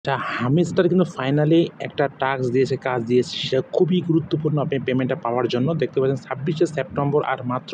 Hamster কিন্তু finally একটা task দিয়েছে, কাজ দিয়েছে। সেটা খুবই গুরুত্বপূর্ণ আপনি পেমেন্টটা পাওয়ার জন্য। দেখতে পাচ্ছেন ২৬শে সেপ্টেম্বর আর মাত্র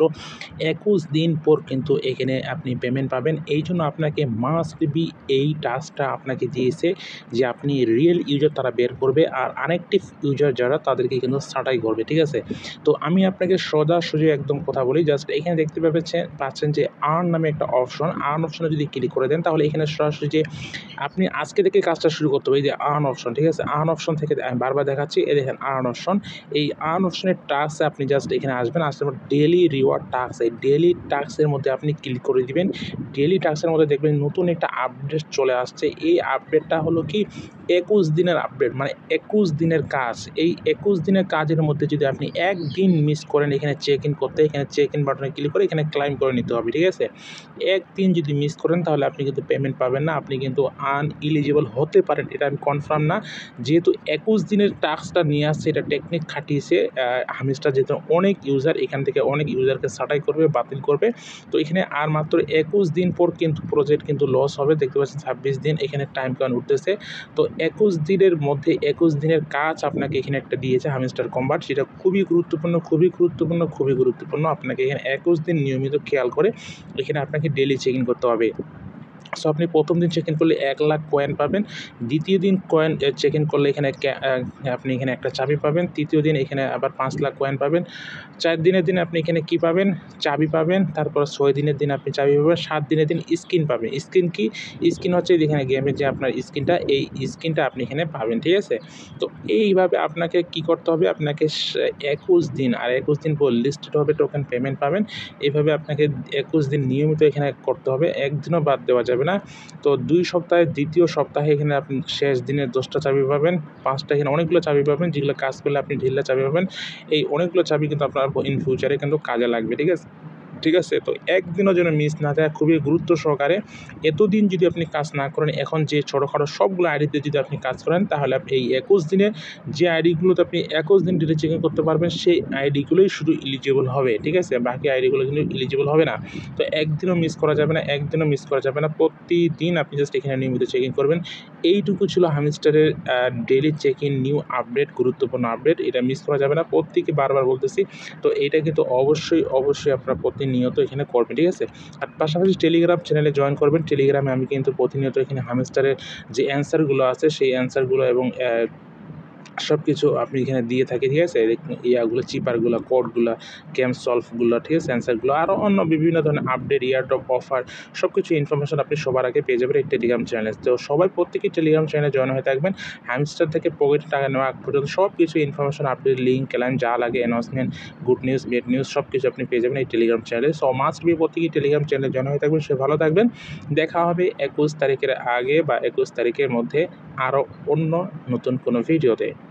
২১ দিন পর কিন্তু এখানে আপনি পেমেন্ট পাবেন। এইজন্য আপনাকে মাস্ট বি এই টাস্কটা আপনাকে দিয়েছে যে আপনি রিয়েল ইউজার তারা বের করবে আর আনঅ্যাক্টিভ ইউজার যারা তাদেরকে কিন্তু ছাঁটাই করবে, ঠিক আছে? তো আমি আপনাকে সোজাসুজি একদম কথা বলি। জাস্ট এখানে দেখতে পাচ্ছেন যে আর্ন নামে একটা অপশন। আর্ন অপশনে যদি ক্লিক করে দেন তাহলে এখানে সরাসরি যে আপনি আজকে থেকে কাজটা শুরু করতে হবে। এই যে আর্ন অপশন, ঠিক আছে? আর্ন অপশন থেকে আমি বারবার দেখাচ্ছি। এই দেখেন আর্ন অপশন। এই আর্ন অপশনের টাস্কে আপনি জাস্ট এখানে আসবেন। আসার পর ডেইলি রিওয়ার্ড টাস্ক, এই ডেইলি টাস্কের মধ্যে আপনি ক্লিক করে দিবেন। ডেইলি টাস্কের মধ্যে দেখবেন নতুন একটা আপডেট চলে আসছে। এই আপডেটটা হলো কি ২১ দিনের আপডেট, মানে ২১ দিনের কাজ। এই ২১ দিনের কাজের মধ্যে যদি আপনি একদিন মিস করেন এখানে চেক ইন করতে, এখানে চেক ইন বাটনে ক্লিক করে এখানে ক্লাইম করে নিতে হবে, ঠিক আছে? একদিন যদি মিস করেন তাহলে আপনি কিন্তু পেমেন্ট পাবেন না। আপনি কিন্তু আনএলিজিবল হতে পারেন, এটা আমি কনফার্ম না। যেহেতু ২১ দিনের টাস্কটা নিয়ে আসছে, এটা টেকনিক খাটিয়েছে হামিস্টার, যেহেতু অনেক ইউজার এখান থেকে অনেক ইউজারকে ছাঁটাই করবে, বাতিল করবে। তো এখানে আর মাত্র ২১ দিন পর কিন্তু প্রজেক্ট কিন্তু লস হবে। দেখতে পাচ্ছেন ২৬ দিন এখানে টাইম কাউন্ট উঠতেছে। তো ২১ দিনের মধ্যে ২১ দিনের কাজ আপনাকে এখানে একটা দিয়েছে হামিস্টার কম্বাট, সেটা খুবই গুরুত্বপূর্ণ, খুবই গুরুত্বপূর্ণ, খুবই গুরুত্বপূর্ণ। আপনাকে এখানে ২১ দিন নিয়মিত খেয়াল করে এখানে আপনাকে ডেইলি চেক ইন করতে হবে। সো আপনি ১ম দিন চেক ইন করলে ১,০০,০০০ কয়েন পাবেন। দ্বিতীয় দিন কয়েন চেক ইন করলে এখানে আপনি এখানে একটা চাবি পাবেন। তৃতীয় দিন এখানে আবার ৫,০০,০০০ কয়েন পাবেন। ৪ দিনের দিন আপনি এখানে কি পাবেন? চাবি পাবেন। তারপর ৬ দিনের দিন আপনি চাবি পাবেন। ৭ দিনের দিন স্কিন পাবেন। স্কিন কি? স্কিন হচ্ছে এখানে গেমের যে আপনার স্কিনটা, এই স্কিনটা আপনি এখানে পাবেন, ঠিক আছে? তো এইভাবে আপনাকে কি করতে হবে? আপনাকে ২১ দিন আর ২১ দিন পর লিস্টেড হবে টোকেন পেমেন্ট পাবেন। এভাবে আপনাকে ২১ দিন নিয়মিত এখানে করতে হবে। একদিনও বাদ দেওয়া যাবে না। তো ২ সপ্তাহের ২য় সপ্তাহে এখানে আপনি শেষ দিনে ১০টা চাবি পাবেন। ৫টা এখানে অনেকগুলো চাবি পাবেন, যেগুলো কাজ করলে আপনি ঢেলে চাবি পাবেন। এই অনেকগুলো চাবি কিন্তু আপনার ইন ফিউচারে কিন্তু কাজে লাগবে, ঠিক আছে? ঠিক আছে? তো একদিনও যেন মিস না যায়, খুবই গুরুত্ব সহকারে। এতদিন যদি আপনি কাজ না করেন, এখন যে ছোটখাটো সবগুলো আইডিতে যদি আপনি কাজ করেন, তাহলে আপনি এই ২১ দিনে যে আইডিগুলোতে আপনি ২১ দিন ডেটা চেকিং করতে পারবেন, সেই আইডিগুলোই শুধু এলিজিবল হবে, ঠিক আছে? বাকি আইডিগুলো কিন্তু এলিজিবল হবে না। তো একদিনও মিস করা যাবে না, একদিনও মিস করা যাবে না। প্রতিদিন আপনি জাস্ট এখানে নিয়মিত চেকিং করবেন। এইটুকু ছিল হামিস্টারের daily check in new update, গুরুত্বপূর্ণ আপডেট। এটা মিস করা যাবে না। প্রত্যেকে বারবার বলতেছি। তো এইটা কিন্তু অবশ্যই আপনারা প্রতিনিয়ত এখানে করবেন, ঠিক আছে? আর পাশাপাশি টেলিগ্রাম চ্যানেলে জয়েন করবেন। টেলিগ্রামে আমি কিন্তু প্রতিনিয়ত এখানে হামিস্টারের যে অ্যান্সারগুলো আছে, সেই অ্যান্সারগুলো এবং সবকিছু আপনি এখানে দিয়ে থাকি, ঠিক আছে? ইয়াগুলো, চিপারগুলা, কোডগুলা, গেম সলভগুলো, ঠিক আছে? অ্যান্সারগুলো আরও অন্য বিভিন্ন ধরনের আপডেট, ইয়ারড্রপ অফার সবকিছু ইনফরমেশন আপনি সবার আগে পেয়ে যাবেন এই টেলিগ্রাম চ্যানেলে। তো সবাই প্রত্যেকেই টেলিগ্রাম চ্যানেলে জয়েন হয়ে থাকবেন। হ্যামস্টার থেকে পকেটে টাকা নেওয়া আগ পর্যন্ত সবকিছু ইনফরমেশন, আপডেট, লিঙ্ক, ক্লাইম যা লাগে, announcement, good news, bad news সবকিছু আপনি পেয়ে যাবেন এই টেলিগ্রাম চ্যানেলে। সো মাস্ট বি প্রত্যেকেই টেলিগ্রাম চ্যানেলে জয়েন হয়ে থাকবেন। সে ভালো থাকবেন। দেখা হবে ২১ তারিখের আগে বা ২১ তারিখের মধ্যে আরও অন্য নতুন কোনো ভিডিওতে।